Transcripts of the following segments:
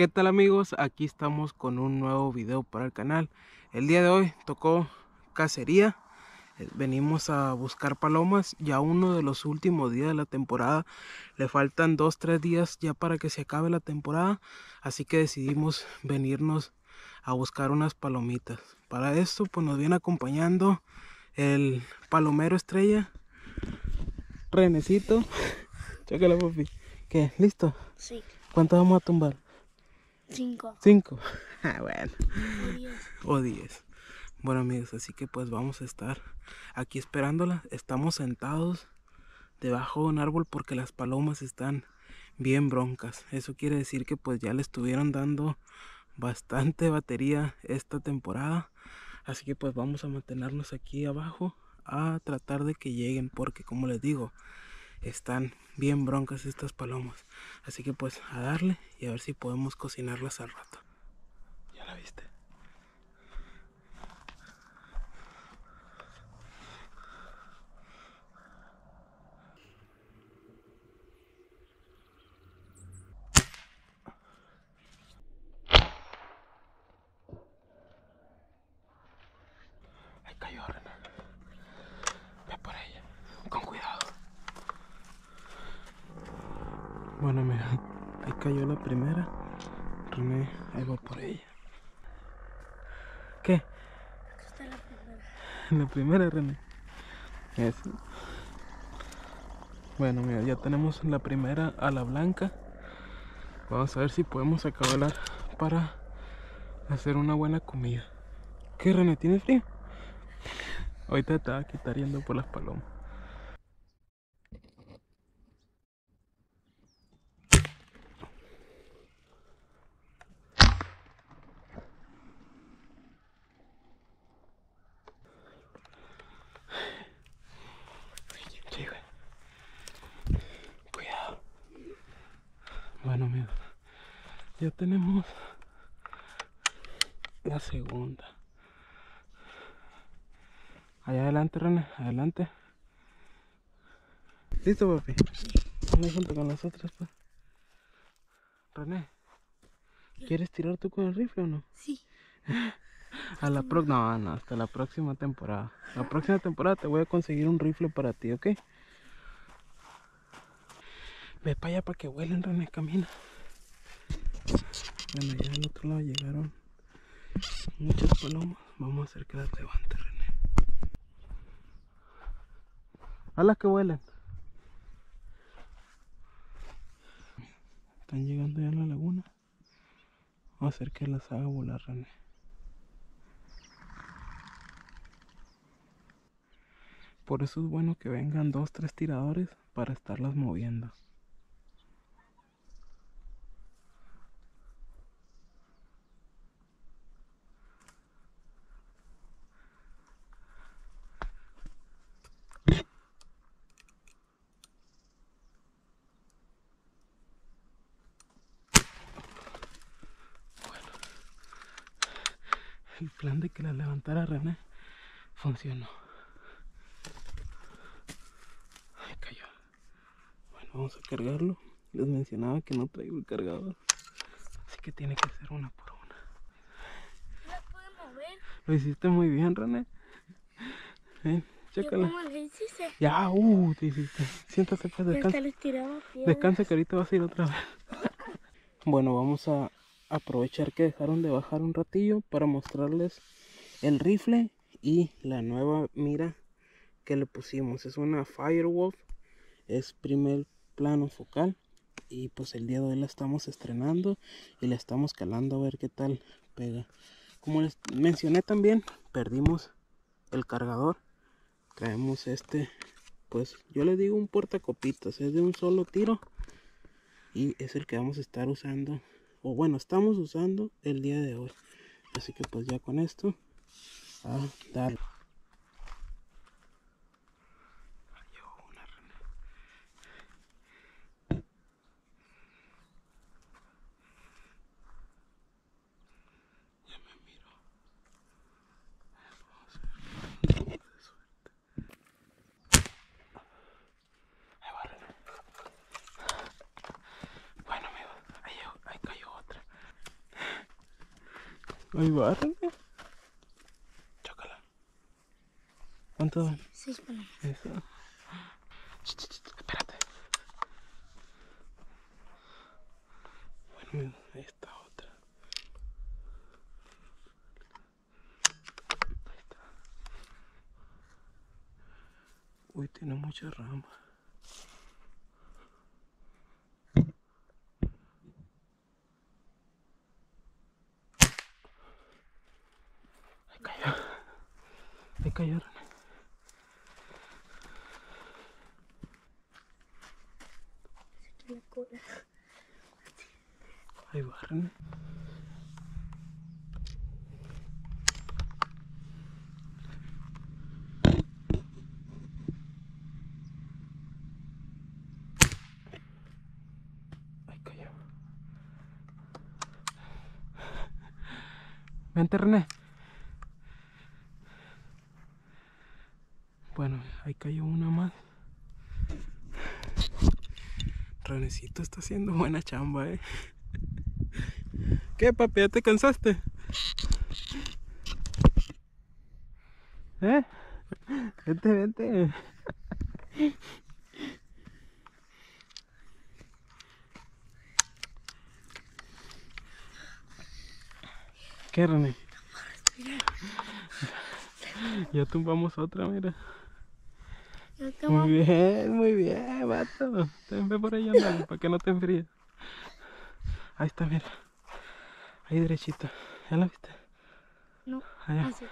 ¿Qué tal amigos? Aquí estamos con un nuevo video para el canal. El día de hoy tocó cacería. Venimos a buscar palomas. Ya uno de los últimos días de la temporada. Le faltan 2-3 días ya para que se acabe la temporada. Así que decidimos venirnos a buscar unas palomitas. Para esto pues nos viene acompañando el palomero estrella, Renecito. Chécala, papi. ¿Qué? ¿Listo? Sí. ¿Cuánto vamos a tumbar? 5. 5. Bueno. O 10. O 10. Bueno amigos, así que pues vamos a estar aquí esperándola. Estamos sentados debajo de un árbol porque las palomas están bien broncas. Eso quiere decir que pues ya le estuvieron dando bastante batería esta temporada. Así que pues vamos a mantenernos aquí abajo a tratar de que lleguen, porque como les digo, están bien broncas estas palomas. Así que pues a darle y a ver si podemos cocinarlas al rato. ¿Ya la viste? Ahí cayó, René. Ve por ella, con cuidado. Bueno, mira, ahí cayó la primera. René, ahí va por ella. ¿Qué? Esta es la primera. La primera, René. Eso. Bueno, mira, ya tenemos la primera a la blanca. Vamos a ver si podemos acabar para hacer una buena comida. ¿Qué, René? ¿Tienes frío? Ahorita te va a quitar yendo por las palomas. Sí, güey. Cuidado. Bueno, mira, ya tenemos la segunda. Allá adelante, René, adelante. ¿Listo, papi? Vamos junto con las otras, pues. René, ¿quieres tirar tú con el rifle o no? Sí. No, hasta la próxima temporada. La próxima temporada te voy a conseguir un rifle para ti, ¿ok? Ve para allá para que vuelen, René, camina. Bueno, ya al otro lado llegaron muchas palomas. Vamos a hacer que las levante, René. A las que vuelen. Están llegando ya a la laguna. Vamos a hacer que las haga volar, René. Por eso es bueno que vengan 2-3 tiradores para estarlas moviendo. El plan de que las levantara René funcionó. Ay, cayó. Bueno, vamos a cargarlo. Les mencionaba que no traigo el cargador, así que tiene que ser una por una. ¿La pueden mover? Lo hiciste muy bien, René. Ven, chécala. ¿Cómo le hiciste? Ya, te hiciste. Siéntate, pues, Ya descansa. hasta les tiraba piedras. Descansa que ahorita vas a ir otra vez. Bueno, vamos a aprovechar que dejaron de bajar un ratillo para mostrarles el rifle y la nueva mira que le pusimos. Es una Firewolf, es primer plano focal y pues el día de hoy la estamos estrenando y la estamos calando a ver qué tal pega. Como les mencioné también, perdimos el cargador. Traemos este, pues yo le digo un portacopitas, es de un solo tiro y es el que vamos a estar usando, o bueno, estamos usando el día de hoy. Así que pues ya con esto a darle. Bueno amigos, ahí cayó otra. Ahí va, René. Chócala. ¿Cuánto van? 6 palomas. Eso. Espérate. Bueno, ahí está otra. Ahí está. Uy, tiene mucha rama. Ahí cayó, René. Aquí la cola. Ahí va, René. Ahí cayó. Vente, René. Bueno, ahí cayó una más. Renecito está haciendo buena chamba, ¿Qué, papi? ¿Ya te cansaste? Vente, vente. ¿Qué, René? Ya tumbamos otra, mira. Muy bien, vato. Ve por ahí andando para que no te enfríes. Ahí está, mira. Ahí derechito. ¿Ya la viste? No. Allá. Así.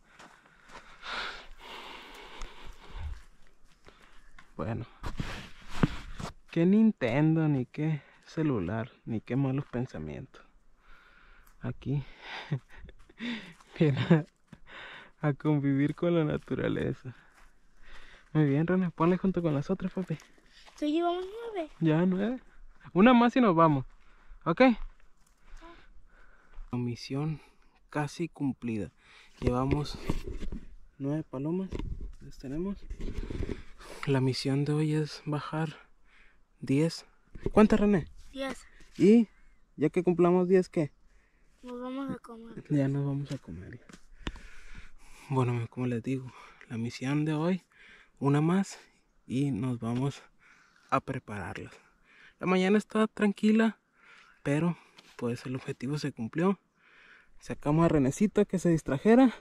Bueno. Qué Nintendo, ni qué celular, ni qué malos pensamientos. Aquí. Mira. A convivir con la naturaleza. Muy bien, René. Ponle junto con las otras, papi. ¿Sí llevamos 9? Ya, 9. Una más y nos vamos. ¿Ok? Misión casi cumplida. Llevamos 9 palomas. Las tenemos. La misión de hoy es bajar 10. ¿Cuántas, René? 10. Y ya que cumplamos 10, ¿qué? Nos vamos a comer. Ya nos vamos a comer. Bueno, como les digo, la misión de hoy, una más y nos vamos a prepararlas. La mañana está tranquila, pero pues el objetivo se cumplió. Sacamos a Renecito que se distrajera.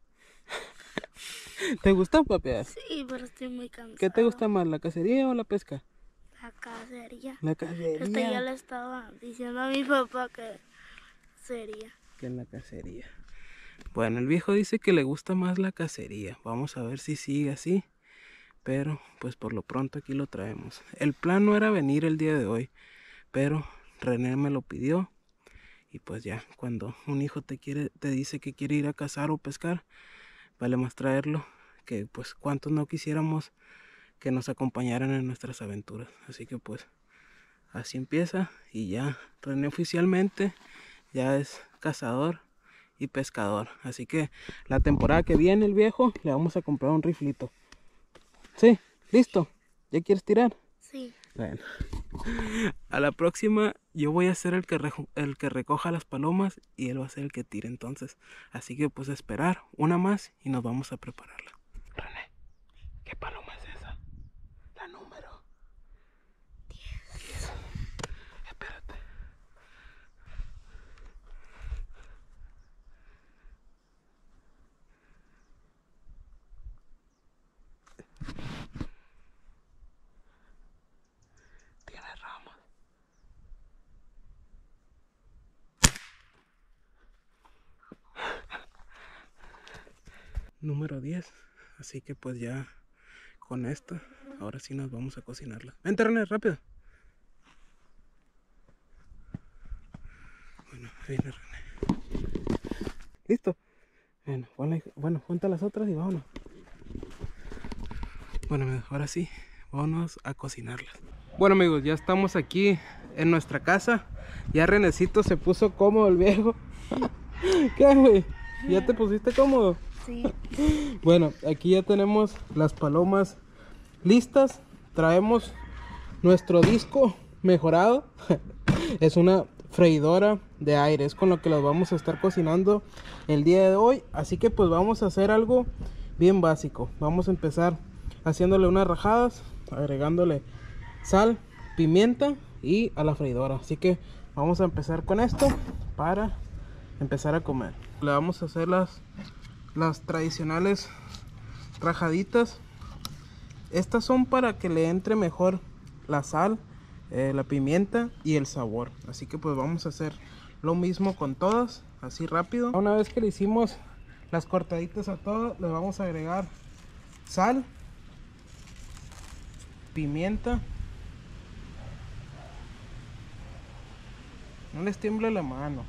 ¿Te gustó, papi? Sí, pero estoy muy cansado. ¿Qué te gusta más, la cacería o la pesca? La cacería. La cacería. Ya le estaba diciendo a mi papá que sería. Que en la cacería. Bueno, el viejo dice que le gusta más la cacería. Vamos a ver si sigue así. Pero pues por lo pronto aquí lo traemos. El plan no era venir el día de hoy, pero René me lo pidió. Y pues ya, cuando un hijo te dice que quiere ir a cazar o pescar, vale más traerlo, que pues cuántos no quisiéramos que nos acompañaran en nuestras aventuras. Así que pues así empieza y ya René oficialmente ya es cazador y pescador. Así que la temporada que viene el viejo le vamos a comprar un riflito. ¿Sí? ¿Listo? ¿Ya quieres tirar? Sí. Bueno. A la próxima yo voy a ser el que recoja las palomas y él va a ser el que tire entonces. Así que pues esperar una más y nos vamos a prepararla. René, ¿qué paloma es esa? La número 10. Espérate. Tiene ramas. Número 10. Así que pues ya con esta, ahora sí nos vamos a cocinarla. Vente, René, rápido. Bueno, ahí viene René. ¿Listo? Bueno, junta las otras y vámonos. Bueno amigos, ahora sí, vámonos a cocinarlas. Bueno amigos, ya estamos aquí en nuestra casa. Ya Renecito se puso cómodo el viejo. ¿Qué, güey? ¿Ya te pusiste cómodo? Sí. Bueno, aquí ya tenemos las palomas listas. Traemos nuestro disco mejorado. Es una freidora de aire. Es con lo que los vamos a estar cocinando el día de hoy. Así que pues vamos a hacer algo bien básico. Vamos a empezar haciéndole unas rajadas, agregándole sal, pimienta y a la freidora. Así que vamos a empezar con esto para empezar a comer. Le vamos a hacer las tradicionales rajaditas. Estas son para que le entre mejor la sal, la pimienta y el sabor. Así que pues vamos a hacer lo mismo con todas, así rápido. Una vez que le hicimos las cortaditas a todas, le vamos a agregar sal, pimienta. No les tiembla la mano.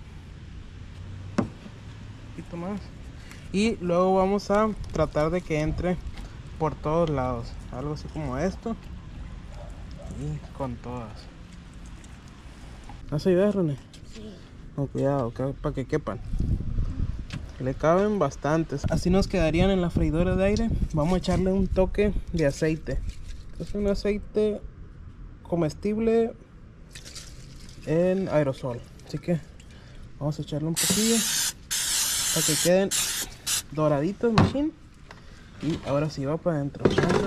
Un poquito más. Y luego vamos a tratar de que entre por todos lados. Algo así como esto. Y con todas. ¿Vas a ayudar, René? Sí. Con cuidado, para que quepan. Le caben bastantes. Así nos quedarían en la freidora de aire. Vamos a echarle un toque de aceite. Es un aceite comestible en aerosol, así que vamos a echarle un poquillo para que queden doraditos, machín. Y ahora sí va para adentro.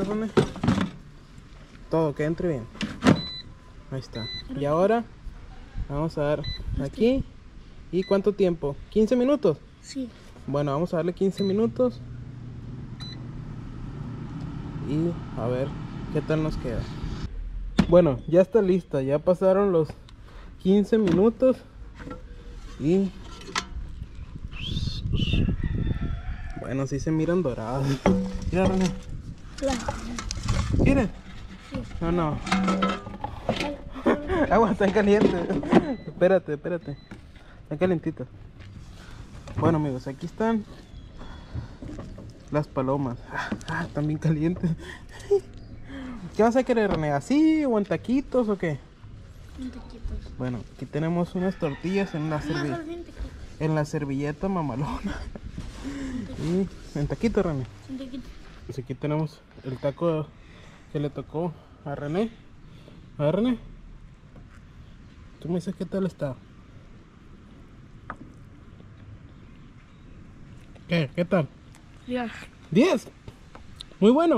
Todo que entre bien. Ahí está. Y ahora vamos a dar aquí. ¿Y cuánto tiempo? ¿15 minutos? Sí. Bueno, vamos a darle 15 minutos y a ver qué tal nos queda. Bueno, ya está lista. Ya pasaron los 15 minutos y bueno, sí se miran dorados. Mira, René. ¿Quieres? Sí. No. Agua, está caliente. Espérate. Está calientito. Bueno, amigos, aquí están las palomas. Están bien calientes. ¿Qué vas a querer, René? ¿Así o en taquitos o qué? En taquitos. Bueno, aquí tenemos unas tortillas en la servilleta mamalona. Y en taquito, René. En taquitos. Pues aquí tenemos el taco que le tocó a René. A ver, René, tú me dices qué tal está. ¿Qué tal? Ya. 10. Muy bueno.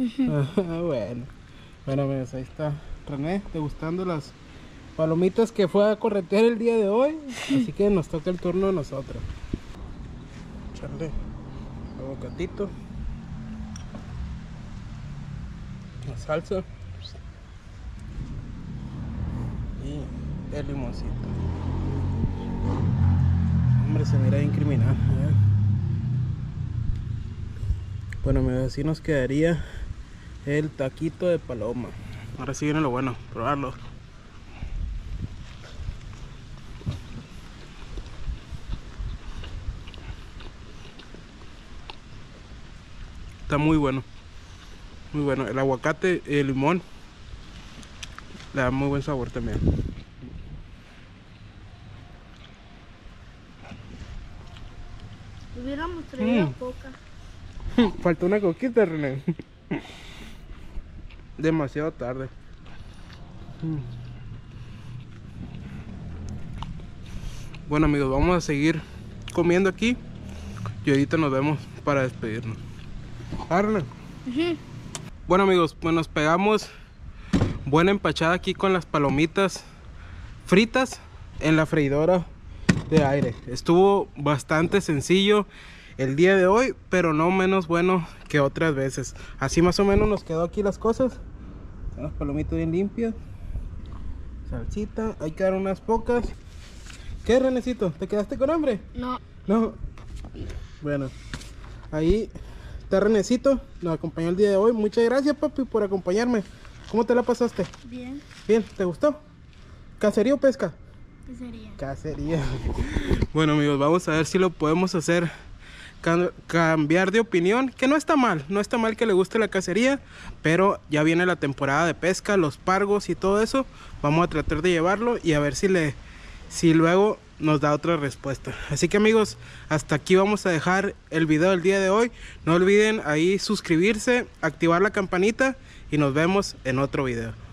Bueno, amigos, ahí está René degustando las palomitas que fue a corretear el día de hoy. Así que nos toca el turno a nosotros. Echarle aguacatito, la salsa y el limoncito. Hombre, se mira bien criminal, ¿eh? Bueno, amigos, así nos quedaría el taquito de paloma. Ahora sí viene lo bueno, probarlo. Está muy bueno. Muy bueno. El aguacate y el limón le da muy buen sabor también. Hubiéramos traído coca. Faltó una coquita, René. Demasiado tarde. Bueno, amigos, vamos a seguir comiendo aquí y ahorita nos vemos para despedirnos. René. Bueno, amigos, pues nos pegamos buena empachada aquí con las palomitas fritas en la freidora de aire. Estuvo bastante sencillo el día de hoy, pero no menos bueno que otras veces. Así más o menos nos quedó aquí las cosas. Las palomitas bien limpias, salsita, hay que dar unas pocas. ¿Qué, Renecito? ¿Te quedaste con hambre? No. Bueno, ahí está Renecito, nos acompañó el día de hoy. Muchas gracias, papi, por acompañarme. ¿Cómo te la pasaste? Bien. Bien, ¿te gustó? ¿Cacería o pesca? Cacería. Bueno, amigos, vamos a ver si lo podemos hacer cambiar de opinión, que no está mal que le guste la cacería, pero ya viene la temporada de pesca, los pargos y todo eso. Vamos a tratar de llevarlo y a ver si luego nos da otra respuesta. Así que, amigos, hasta aquí vamos a dejar el video del día de hoy. No olviden ahí suscribirse, activar la campanita y nos vemos en otro video.